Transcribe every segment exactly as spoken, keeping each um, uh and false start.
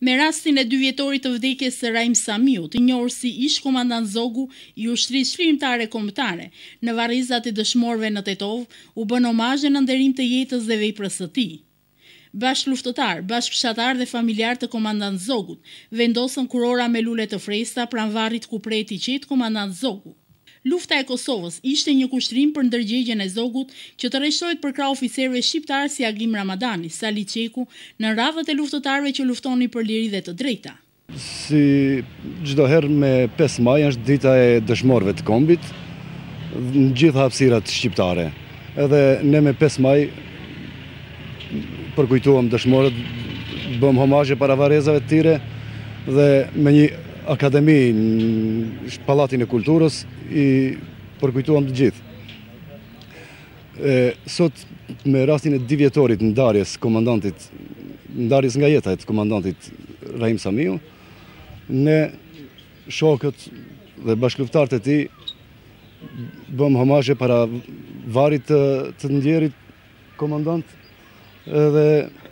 Me rastin e dy vjetorit të vdekjes së Raim Samiu, të njohur si ish komandant Zogu i ushtrisë shkrimtare kombëtare, në varrizat e dëshmorëve në Tetov, u bën omazhe në nderim të jetës dhe veprës së tij. Bashkëluftëtar, bashkëfshatar dhe familjar të komandant Zogut vendosën kurora me lule të freskëta pranë varrit ku preti qetë komandant Zogu. Lufta e Kosovës ishte një kushtrim për ndërgjegjen e Zogut që të rreshtohet për krah oficerëve shqiptar si Agim Ramadani, Sali Qeku, në radhët e luftëtarëve që luftonin për liri dhe të drejta. Si çdo herë me pesë maj është dita e dëshmorëve të kombit në gjitha hapësirat shqiptare. Edhe ne me pesë maj përkujtuam dëshmorët, bëm homazhe para varrezave të tyre dhe me një akademi në Pallatin e Kulturës i përkujtuam të gjithë. E, sot me rastin e dy vjetorit ndarjes komandantit, ndarjes nga jeta e komandantit Raim Samiu, ne shokët dhe bashkëluftarët e tij bëm homazhe para varit të, të ndjerit komandant edhe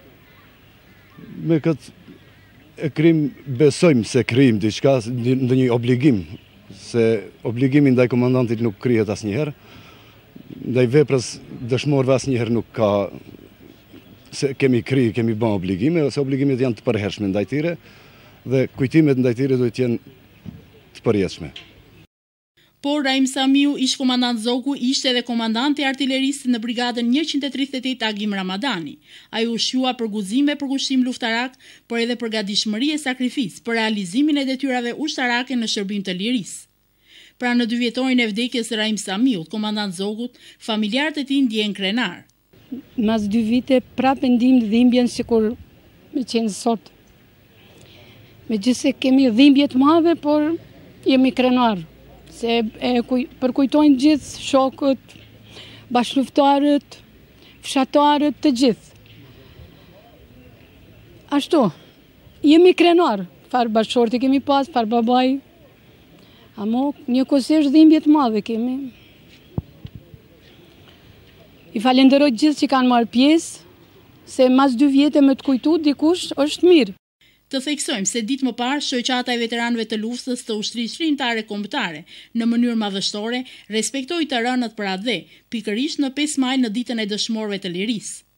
me këtë e krim besojmë se krim diçka ndë një obligim, se obligimi ndaj komandantit nuk krihet asnjëherë, ndaj veprës dëshmorëve asnjëherë nuk ka se kemi kri, kemi bën obligime, ose obligimet janë të përhershme ndaj tyre dhe kujtimet ndaj tyre duhet të jenë të përjetshme. Por Raim Samiu, ish komandant Zogu, ishte edhe komandant i artillerisë në brigadën njëqind e tridhjetë e tetë Agim Ramadani. Ai u shqua për guzime për kushtim luftarak, por edhe për gatishmëri e sakrifisë për realizimin e detyrave ushtarake në shërbim të lirisë. Pra në dy vjetorin e vdekjes së Raim Samiut, komandant Zogut, familjarët e tij ndjehen krenar. Mas dy vite prapë ndim dhimbjen sikur me qenë sot. Megjithëse kemi dhimbje të mëdha, por jemi krenar. Se e kuj, përkujtojnë gjithë shokët, bashkëluftarët, fshatarët të gjithë. Ashtu, jemi krenar, farë bashkëshorti kemi pas, farë babaj, amo një kosisht dhimbje të madhe kemi. I falenderoj gjithë që kanë marrë pjesë, se mas dy vjetë me të kujtu dikush është mirë. Të theksojmë se ditë më parë, shoqata e veteranëve të luftës të ushtrisë shkrimtare kombëtare, në mënyrë madhështore, respektoi të rënët për atë dhe, pikërisht në pesë maj në ditën e dëshmorëve të lirisë.